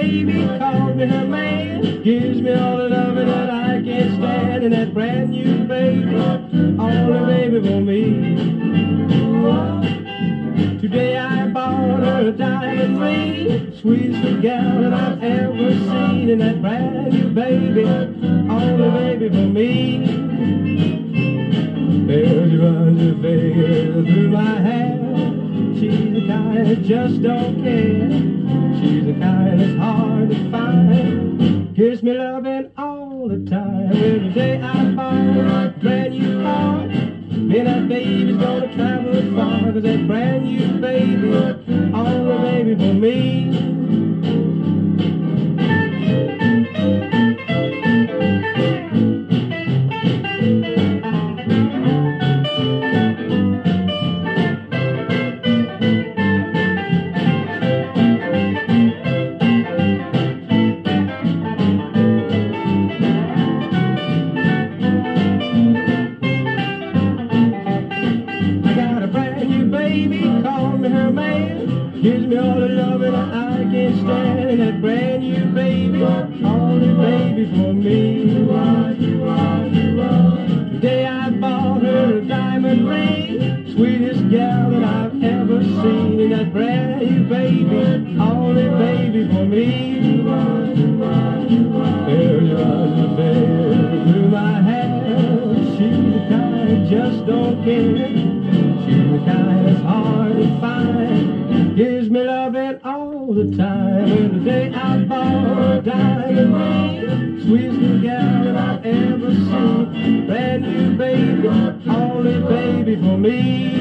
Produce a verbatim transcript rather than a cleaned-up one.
baby calls me her man, gives me all the loving that I can't stand, and that brand new baby, only baby for me. Today I bought her a diamond ring, sweetest gal that I've ever seen, and that brand new baby, only baby for me. Bells run to veil through my hair. She's the kind that just don't care. She's the kind that's hard to find. Gives me loving all the time. Every day I bought a brand new car. Me and that baby's gonna travel far, 'cause that brand new baby, all the baby for me. Baby calls me her man, gives me all the loving that I can't stand, and that brand new baby, only baby for me. Today I bought her a diamond ring, sweetest gal that I've ever seen, and that brand new baby, only baby for me. There's a veil through my hair. She's the kind that just don't care. She's the kind that's hard to find. Gives me loving all the time. And the day I bought a diamond ring, sweetest gal that I've ever seen. Brand new baby, only baby for me.